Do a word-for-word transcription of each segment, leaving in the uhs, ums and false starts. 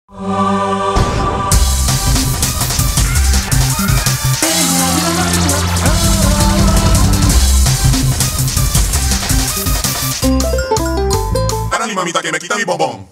Mamita que me quita mi bombón.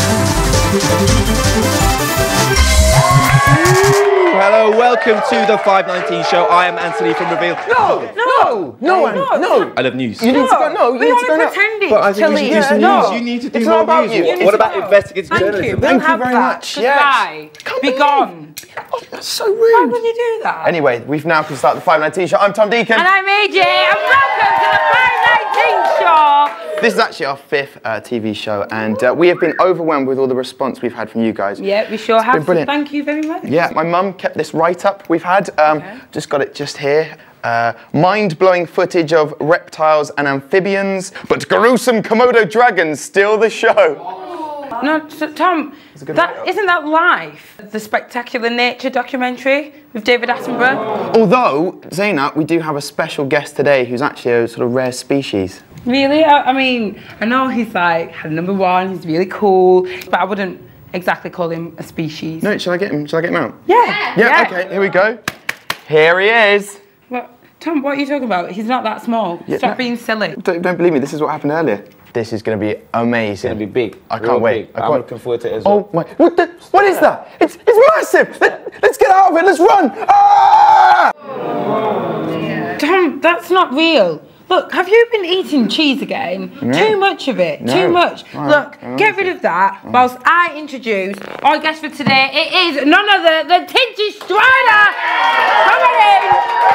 Hello, welcome to the five nineteen show. I am Anthony from Reveal. No, no, no, no, no. I love news. You need to go. No, you need to go now. But I think you should do some news. You need to do more news. You. What about investigative journalism? Thank you very much. Goodbye. Be gone. Oh, that's so rude. Why would you do that? Anyway, we've now can start the five nineteen show. I'm Tom Deacon. And I'm A J, and welcome to the five nineteen show. This is actually our fifth uh, T V show, and uh, we have been overwhelmed with all the response we've had from you guys. Yeah, we sure it's have. Been brilliant. So thank you very much. Yeah, my mum kept this write-up we've had. Um, okay. Just got it just here. Uh, mind-blowing footage of reptiles and amphibians, but gruesome Komodo dragons steal the show. No, Tom, that, isn't that Life? The Spectacular Nature documentary with David Attenborough? Although, saying that, we do have a special guest today who's actually a sort of rare species. Really? I, I mean, I know he's like number one, he's really cool, but I wouldn't exactly call him a species. No, shall I get him? Shall I get him out? Yeah. Yeah, yeah. Okay, here we go. Here he is. What? Tom, what are you talking about? He's not that small. Yeah, Stop no, being silly. Don't, don't believe me, this is what happened earlier. This is going to be amazing. It's going to be big. I can't Real wait. Big. I can't. I'm looking forward to it as well. Oh my, what, the, what is that? It's, it's massive! Let, let's get out of it, let's run! Ah! Oh, Tom, that's not real. Look, have you been eating cheese again? No. Too much of it, No. too much. Oh, Look, I get rid of that whilst I introduce our guest for today. It is none other than Tinchy Stryder. Come on in.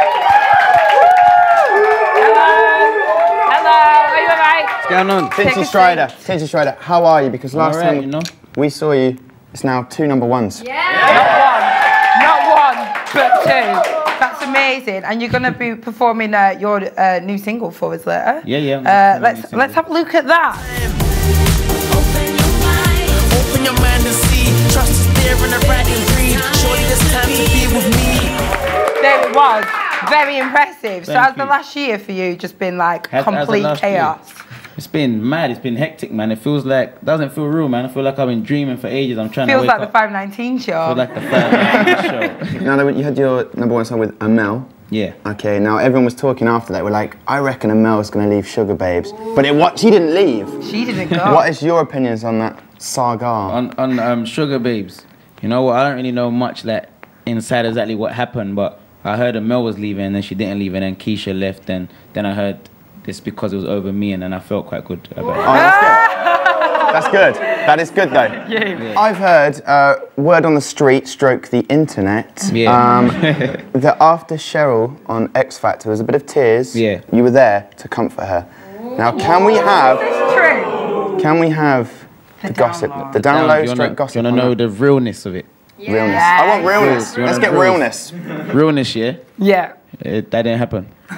Hello. Hello, are you alright? What's going on? Tinchy Stryder, Tinchy Stryder, how are you? Because last right, time you know? we saw you, it's now two number ones. Yeah. Not one, not one, but two. That's amazing, and you're going to be performing uh, your uh, new single for us later. Yeah, yeah. Uh, let's let's have a look at that. Open your mind, open your mind and see. Trust is there in the right and breed. Surely this time to be with me. There it was. Very impressive. So Thank has the you. last year for you just been like Has- has the complete last chaos? year? It's been mad. It's been hectic, man. It feels like doesn't feel real, man. I feel like I've been dreaming for ages. I'm trying Feels to wake like the up. five nineteen show. I feel like the five nineteen show. Now, you had your number one song with Amel. Yeah. Okay, now everyone was talking after that. We're like, I reckon Amel's going to leave Sugar Babes. But it, what? She didn't leave. She didn't go. What is your opinions on that saga? On on um, Sugar Babes, you know what? I don't really know much like inside exactly what happened, but I heard Amel was leaving, and then she didn't leave, and then Keisha left, and then I heard this because it was over me, and then I felt quite good about it. Oh, that's good. That's good. That is good, though. Yeah. I've heard uh, word on the street, stroke the internet, Yeah. um, that after Cheryl on X Factor, there was a bit of tears. Yeah. You were there to comfort her. Now, can we have? It's true. Can we have the, The gossip, download. the Do download, you wanna- stroke gossip? Do you want on to know that? the realness of it? Realness. I want realness. You Let's wanna get know realness. Realness, yeah? Yeah. It, that didn't happen. Okay.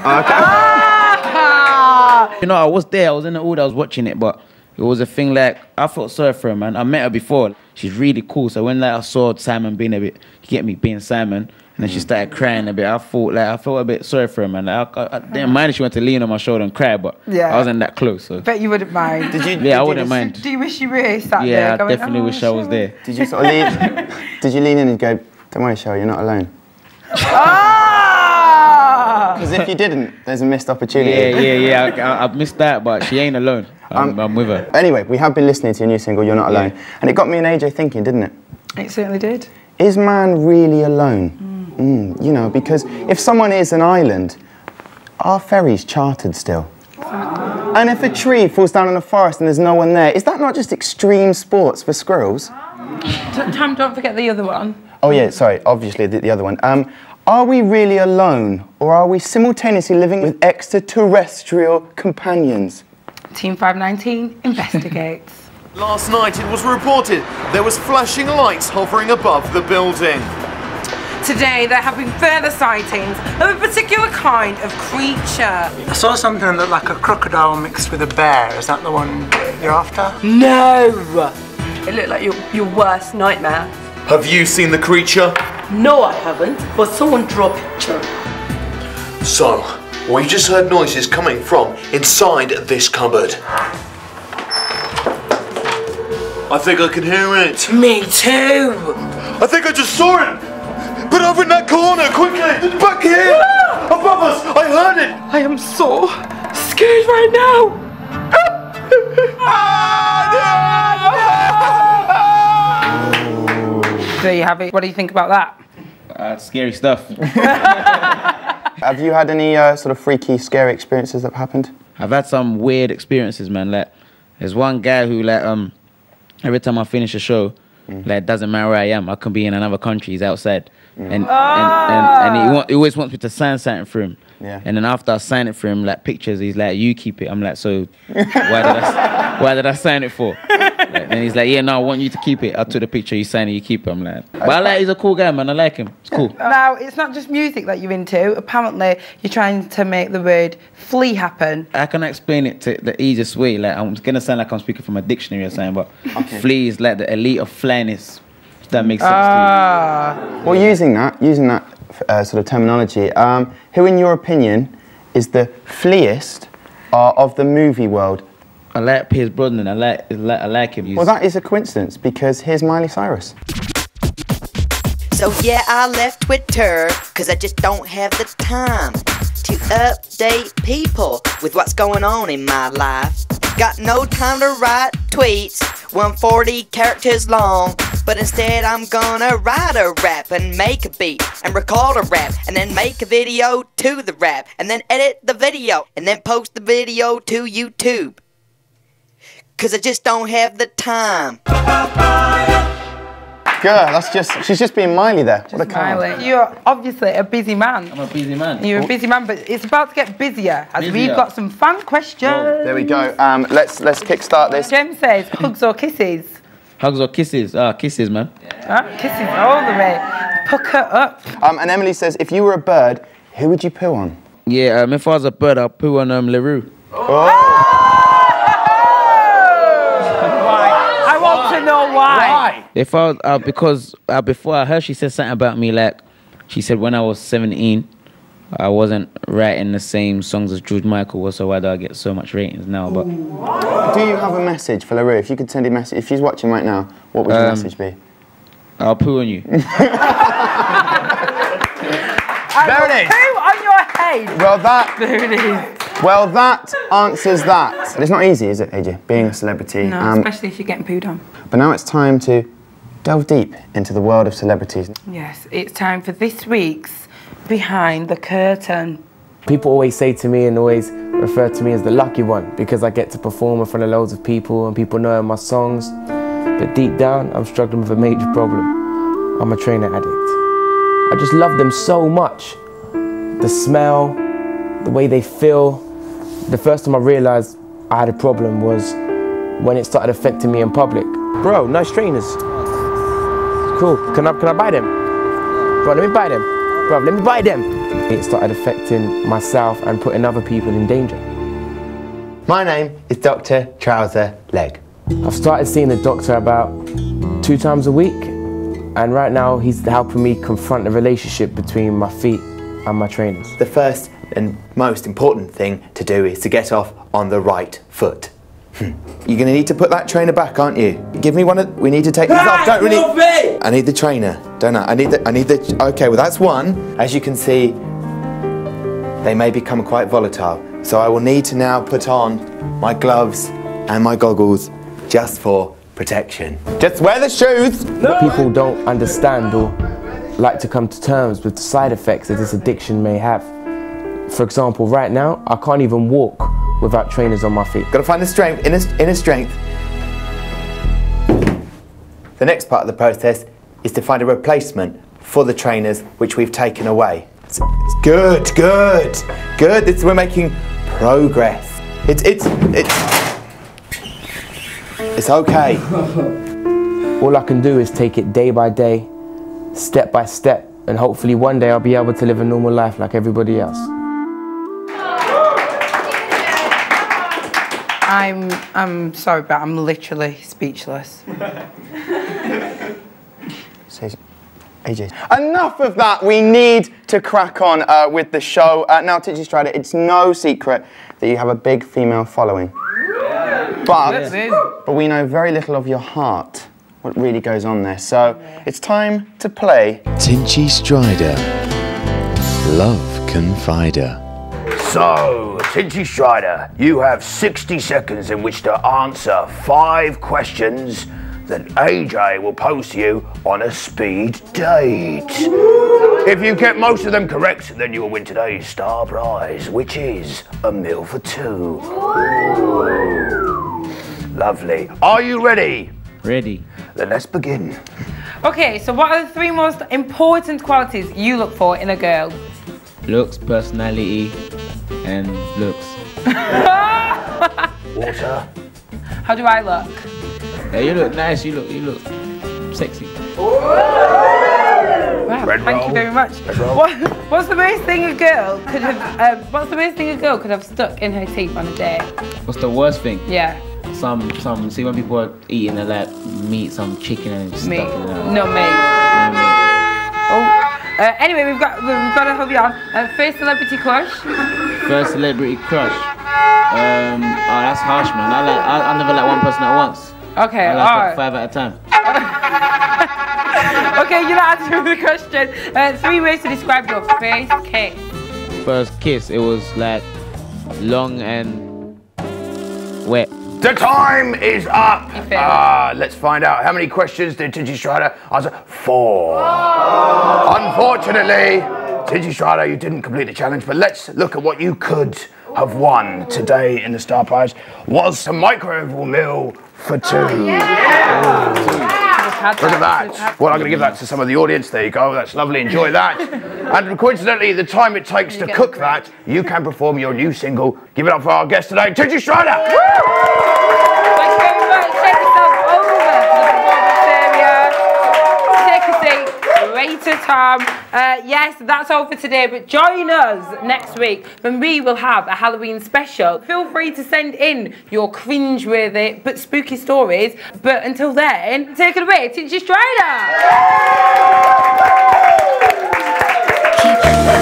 Ah! You know, I was there, I was in the order, I was watching it, but it was a thing like, I felt sorry for her, man. I met her before. She's really cool, so when like, I saw Simon being a bit, you get me, being Simon, and then she started crying a bit, I thought, like, I felt a bit sorry for her, man. Like, I, I didn't mind if she went to lean on my shoulder and cry, but Yeah. I wasn't that close, so. Bet you wouldn't mind. Did you? Yeah, I did wouldn't you, mind. Do you wish you were sat there Yeah, I going, definitely oh, wish I was Cheryl. there. Did you sort of lean? Did you lean in and go, don't worry, Cheryl, you're not alone? Ah! Because if you didn't, there's a missed opportunity. Yeah, yeah, yeah, I, I, I've missed that, but she ain't alone. I'm, Um, I'm with her. Anyway, we have been listening to your new single, You're Not Alone, Yeah. and it got me and A J thinking, didn't it? It certainly did. Is man really alone? Mm, you know, because if someone is an island, are ferries chartered still? And if a tree falls down in a forest and there's no one there, is that not just extreme sports for squirrels? Tom, don't forget the other one. Oh yeah, sorry, obviously the, the other one. Um, are we really alone, or are we simultaneously living with extraterrestrial companions? Team five nineteen investigates. Last night it was reported there was flashing lights hovering above the building. Today there have been further sightings of a particular kind of creature. I saw something that looked like a crocodile mixed with a bear. Is that the one you're after? No! It looked like your, your worst nightmare. Have you seen the creature? No, I haven't, but someone drew a picture. So, we just heard noises coming from inside this cupboard. I think I can hear it. Me too. I think I just saw it. Put over in that corner, quickly. Back here. Above us. I heard it. I am so scared right now. There you have it. What do you think about that? Uh, scary stuff. Have you had any uh, sort of freaky, scary experiences that have happened? I've had some weird experiences, man. Like, there's one guy who, like, um, every time I finish a show, mm. like, it doesn't matter where I am. I can be in another country. He's outside, mm. and, ah. and and and he, want, he always wants me to sign something for him. Yeah. And then after I sign it for him, like pictures, he's like, "You keep it." I'm like, "So, why did I, why did I sign it for?" Like, and he's like, "Yeah, no, I want you to keep it." I took the picture, you sign it, you keep it. I'm like, but I like, he's a cool guy, man. I like him. It's cool. Now, it's not just music that you're into. Apparently, you're trying to make the word flea happen. I can explain it to the easiest way. Like, I'm gonna sound like I'm speaking from a dictionary or something, but okay. Flea is like the elite of flyiness. If that makes sense ah. to you. Well, using that, using that uh, sort of terminology, um, who, in your opinion, is the fleaest uh, of the movie world? I like Pierce Brosnan. I like, I like, I like him. He's... Well, that is a coincidence because here's Miley Cyrus. So yeah, I left Twitter because I just don't have the time to update people with what's going on in my life. Got no time to write tweets, one hundred forty characters long, but instead I'm gonna write a rap and make a beat and record a rap and then make a video to the rap and then edit the video and then post the video to YouTube. Cause I just don't have the time. Girl, that's just, she's just being Miley there. Just what a Miley. You're obviously a busy man. I'm a busy man. You're a busy man, but it's about to get busier as Busier. we've got some fan questions. Whoa, there we go. Um, let's let's kickstart this. Jem says, hugs or kisses? Hugs or kisses? Ah, kisses, man. Yeah. Ah, kisses all the way. Pucker up. Um, and Emily says, if you were a bird, who would you poo on? Yeah, um, if I was a bird, I'd poo on um, LaRue. Oh. I want to know why. Why? If I was, uh, because uh, before I heard she said something about me, like, she said when I was seventeen, I wasn't writing the same songs as George Michael was, so why do I get so much ratings now? But do you have a message for LaRue? If you could send a message, if she's watching right now, what would your um, message be? I'll poo on you. There it is. Poo on your head. Well, that. There it is. Well, that answers that. And it's not easy, is it, A J, being a celebrity? No, um, especially if you're getting pooed on. But now it's time to delve deep into the world of celebrities. Yes, it's time for this week's Behind the Curtain. People always say to me and always refer to me as the lucky one because I get to perform in front of loads of people and people know my songs. But deep down, I'm struggling with a major problem. I'm a trainer addict. I just love them so much. The smell, the way they feel. The first time I realized I had a problem was when it started affecting me in public. Bro, nice trainers. Cool, can I, can I buy them? Bro, let me buy them. Bro, let me buy them. It started affecting myself and putting other people in danger. My name is Doctor Trouser Leg. I've started seeing the doctor about two times a week, and right now he's helping me confront the relationship between my feet and my trainers. The first and most important thing to do is to get off on the right foot. You're going to need to put that trainer back, aren't you? Give me one of, we need to take these off, don't we need, I need the trainer, don't I? I need the, I need the, okay, well that's one. As you can see, they may become quite volatile. So I will need to now put on my gloves and my goggles just for protection. Just wear the shoes! No. People don't understand or like to come to terms with the side effects that this addiction may have. For example, right now, I can't even walk without trainers on my feet. Got to find the strength, inner, inner strength. The next part of the process is to find a replacement for the trainers which we've taken away. It's, it's good, good, good. It's, we're making progress. It's, it's, it's, it's okay. All I can do is take it day by day, step by step, and hopefully one day I'll be able to live a normal life like everybody else. I'm, I'm sorry, but I'm literally speechless. A J. Enough of that. We need to crack on uh, with the show. Uh, now, Tinchy Stryder, it's no secret that you have a big female following. But, but we know very little of your heart, what really goes on there. So it's time to play Tinchy Stryder, Love Confider. So, Tinchy Stryder, you have sixty seconds in which to answer five questions that A J will pose to you on a speed date. If you get most of them correct, then you will win today's star prize, which is a meal for two. Ooh. Lovely. Are you ready? Ready. Then let's begin. Okay, so what are the three most important qualities you look for in a girl? Looks, personality, and looks. Water. How do I look? Yeah, you look nice. You look, you look sexy. Wow, Red thank roll. you very much. Red roll. What, what's the most thing a girl could have? Uh, what's the most thing a girl could have stuck in her teeth on a date? What's the worst thing? Yeah. Some, some. See when people are eating, they like meat, some chicken and stuff. Meat. In there. No meat. No meat. Oh. Uh, anyway, we've got we've got to have you on. Uh, first celebrity crush. First celebrity crush. Um, oh, that's harsh, man. I like. I, I never like one person at once. Okay, I like alright. five at a time. Okay, you're not answering the question. Uh, three ways to describe your first kiss. First kiss, it was like long and wet. The time is up. Ah, let's find out. How many questions did Tinchy Stryder answer? Four. Oh. Unfortunately, Tinchy Stryder, you didn't complete the challenge, but let's look at what you could have won today in the Star Prize. Was a microwavable meal for two. Oh, yeah. Look at that. Well, I'm going to give that to some of the audience. There you go. That's lovely. Enjoy that. And coincidentally, the time it takes to cook that, you can perform your new single. Give it up for our guest today, Tinchy Stryder. Thank you very much. Take yourself over to the performance area. Take a seat. Later, Tom. Uh, yes, that's all for today, but join us next week when we will have a Halloween special. Feel free to send in your cringe-worthy but spooky stories. But until then, take it away, Tinchy Stryder. Keep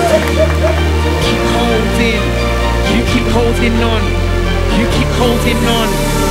holding, you keep holding on, you keep holding on.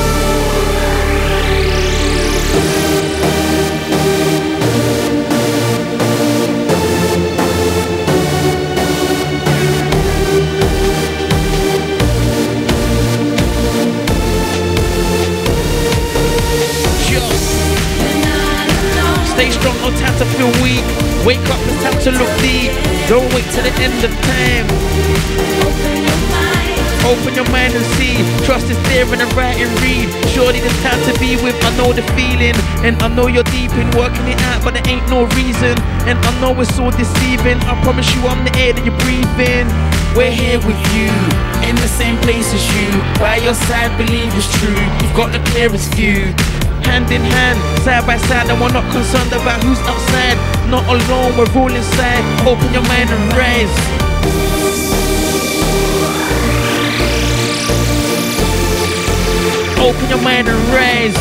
Stay strong, no time to feel weak. Wake up, it's time to look deep. Don't wait till the end of time. Open your mind, open your mind and see. Trust is there in the write and read. Surely there's time to be with. I know the feeling, and I know you're deep in working it out, but there ain't no reason. And I know it's so deceiving. I promise you, I'm the air that you breathe in. We're here with you, in the same place as you. By your side, believe it's true. You've got the clearest view. Hand in hand, side by side, and we're not concerned about who's outside. Not alone, we're all inside. Open your mind and rise. Open your mind and rise.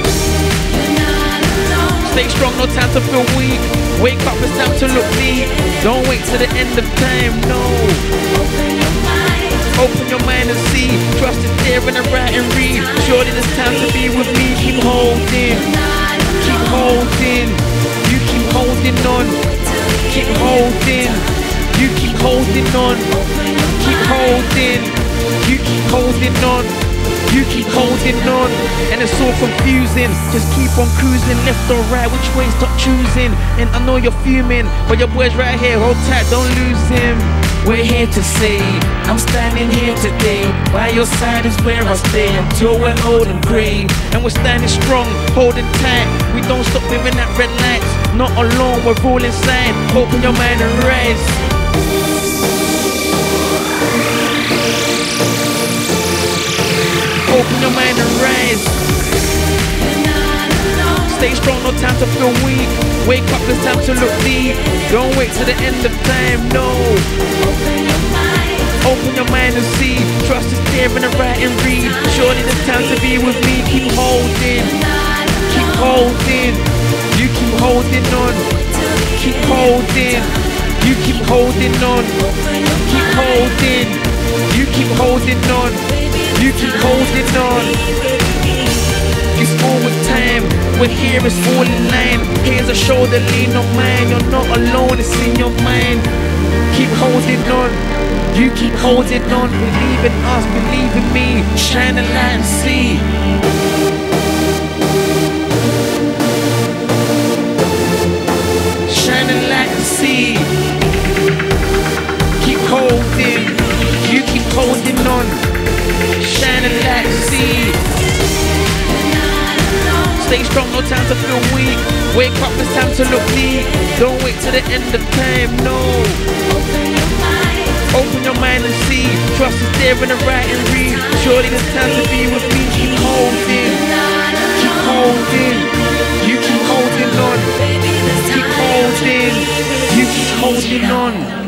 Stay strong, no time to feel weak. Wake up, it's time to look deep. Don't wait till the end of time, no. Open your mind, open your mind and see. Trust is there in the write and read. Surely there's time to be with me. Keep holding, keep holding. You keep holding on. Keep holding, you keep holding on. Keep holding, you keep holding on. You keep holding on, and it's so confusing. Just keep on cruising, left or right, which way stop choosing. And I know you're fuming, but your boy's right here, hold tight, don't lose him. We're here to say, I'm standing here today. By your side is where I stay until we're old and grey. And we're standing strong, holding tight. We don't stop living at red lights. Not alone, we're all inside. Open your mind and rise. Open your mind and rise. Stay strong, no time to feel weak. Wake up, it's time to look deep. Don't wait till the end of time, no. Open your mind, open your mind and see. Trust is there in the write and read. Surely there's time to be with me. Keep holding, keep holding. You keep holding on. Keep holding, you keep holding on. Keep holding, you keep holding on. You keep holding on. it's all with time. We're here, it's all in line. Here's a shoulder, lean on mine. You're not alone, it's in your mind. Keep holding on, you keep holding on. Believe in us, believe in me. Shine a light and see. Shine a light and see. Keep holding, you keep holding on. Shine a light and see. Stay strong, no time to feel weak. Wake up, it's time to look deep. Don't wait till the end of time, no. Open your mind and see. Trust is there in the right and read. Surely it's time to be with me. Keep holding, keep holding. You keep holding on. Keep holding, you keep holding on.